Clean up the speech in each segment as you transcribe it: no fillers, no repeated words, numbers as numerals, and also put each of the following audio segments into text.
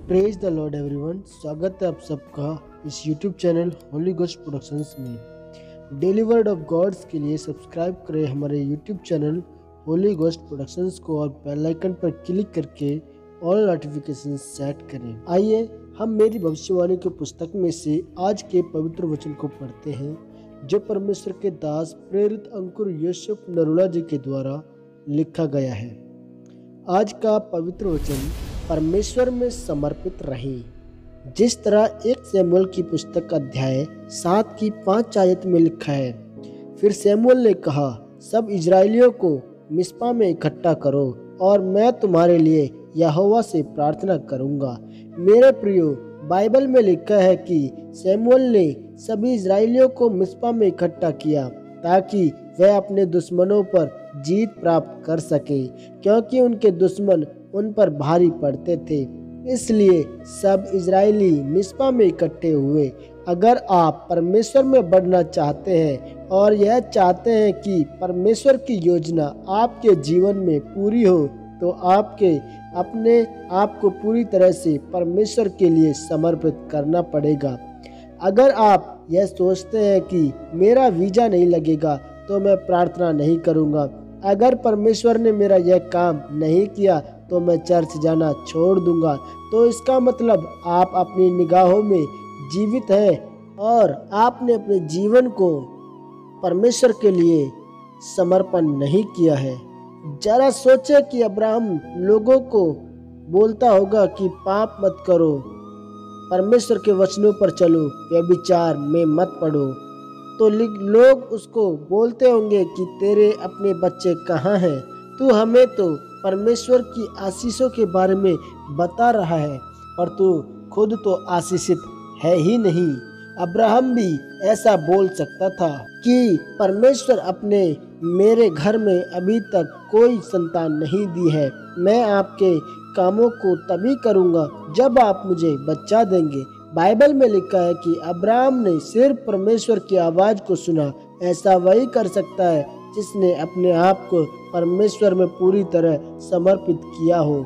Praise the Lord everyone. स्वागत है आप सबका इस YouTube channel Holy Ghost Productions में। डेली वर्ड ऑफ गॉड्स के लिए सब्सक्राइब करें हमारे YouTube channel Holy Ghost Productions को और बेल आइकन पर क्लिक करके ऑल नोटिफिकेशन सेट करें। आइए हम मेरी भविष्यवाणी की पुस्तक में से आज के पवित्र वचन को पढ़ते हैं, जो परमेश्वर के दास प्रेरित अंकुर नरुला जी के द्वारा लिखा गया है। आज का पवित्र वचन, परमेश्वर में समर्पित रहें। जिस तरह 1 शमूएल की पुस्तक अध्याय 7 की 5 आयत में लिखा है, फिर शमूएल ने कहा, सब इजरायलियों को मिस्पा में इकट्ठा करो और मैं तुम्हारे लिए यहोवा से प्रार्थना करूंगा। मेरे प्रियो, बाइबल में लिखा है कि शमूएल ने सभी इजरायलियों को मिस्पा में इकट्ठा किया ताकि वह अपने दुश्मनों पर जीत प्राप्त कर सके, क्योंकि उनके दुश्मन उन पर भारी पड़ते थे। इसलिए सब इजरायली मिस्पा में इकट्ठे हुए। अगर आप परमेश्वर में बढ़ना चाहते हैं और यह चाहते हैं कि परमेश्वर की योजना आपके जीवन में पूरी हो, तो आपके अपने आप को पूरी तरह से परमेश्वर के लिए समर्पित करना पड़ेगा। अगर आप यह सोचते हैं कि मेरा वीजा नहीं लगेगा तो मैं प्रार्थना नहीं करूंगा, अगर परमेश्वर ने मेरा यह काम नहीं किया तो मैं चर्च जाना छोड़ दूंगा, तो इसका मतलब आप अपनी निगाहों में जीवित हैं और आपने अपने जीवन को परमेश्वर के लिए समर्पण नहीं किया है। जरा सोचे कि अब्राहम लोगों को बोलता होगा कि पाप मत करो, परमेश्वर के वचनों पर चलो, व्यभिचार में मत पड़ो, तो लोग उसको बोलते होंगे कि तेरे अपने बच्चे कहाँ हैं, तू हमें तो परमेश्वर की आशीषों के बारे में बता रहा है, पर तू खुद तो आशीषित है ही नहीं। अब्राहम भी ऐसा बोल सकता था कि परमेश्वर अपने मेरे घर में अभी तक कोई संतान नहीं दी है, मैं आपके कामों को तभी करूँगा जब आप मुझे बच्चा देंगे। बाइबल में लिखा है कि अब्राहम ने सिर्फ परमेश्वर की आवाज़ को सुना। ऐसा वही कर सकता है जिसने अपने आप को परमेश्वर में पूरी तरह समर्पित किया हो।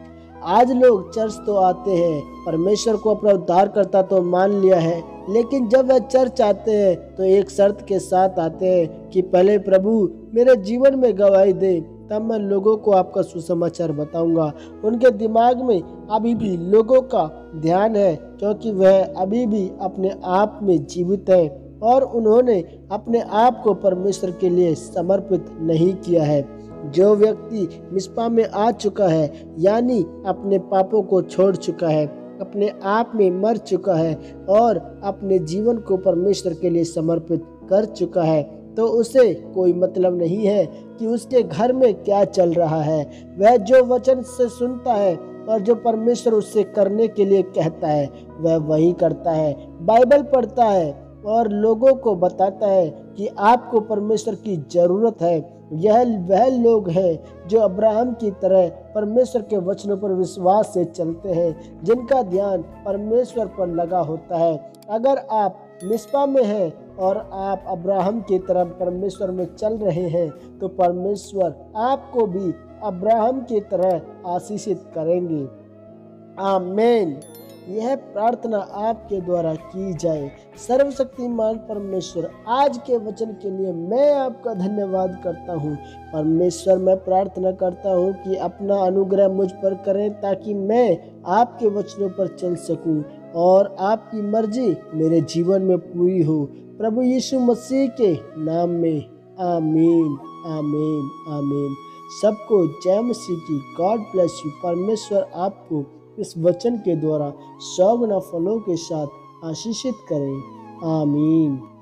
आज लोग चर्च तो आते हैं, परमेश्वर को अपना उद्धारकर्ता तो मान लिया है, लेकिन जब वह चर्च आते हैं तो एक शर्त के साथ आते हैं कि पहले प्रभु मेरे जीवन में गवाही दे, तब मैं लोगों को आपका सुसमाचार बताऊंगा। उनके दिमाग में अभी भी लोगों का ध्यान है, क्योंकि वह अभी भी अपने आप में जीवित है और उन्होंने अपने आप को परमेश्वर के लिए समर्पित नहीं किया है। जो व्यक्ति मिस्पा में आ चुका है, यानी अपने पापों को छोड़ चुका है, अपने आप में मर चुका है और अपने जीवन को परमेश्वर के लिए समर्पित कर चुका है, तो उसे कोई मतलब नहीं है कि उसके घर में क्या चल रहा है। वह जो वचन से सुनता है और जो परमेश्वर उससे करने के लिए कहता है वह वही करता है। बाइबल पढ़ता है और लोगों को बताता है कि आपको परमेश्वर की जरूरत है। यह वह लोग हैं जो अब्राहम की तरह परमेश्वर के वचनों पर विश्वास से चलते हैं, जिनका ध्यान परमेश्वर पर लगा होता है। अगर आप मिस्पा में हैं और आप अब्राहम की तरह परमेश्वर में चल रहे हैं, तो परमेश्वर आपको भी अब्राहम की तरह आशीषित करेंगे। आमीन। यह प्रार्थना आपके द्वारा की जाए। सर्वशक्तिमान परमेश्वर, आज के वचन के लिए मैं आपका धन्यवाद करता हूँ। परमेश्वर, मैं प्रार्थना करता हूँ कि अपना अनुग्रह मुझ पर करें ताकि मैं आपके वचनों पर चल सकूँ और आपकी मर्जी मेरे जीवन में पूरी हो। प्रभु यीशु मसीह के नाम में आमीन, आमीन, आमीन। सबको जय मसीह की। God bless you. परमेश्वर आपको इस वचन के द्वारा 100 गुना फलों के साथ आशीषित करें। आमीन।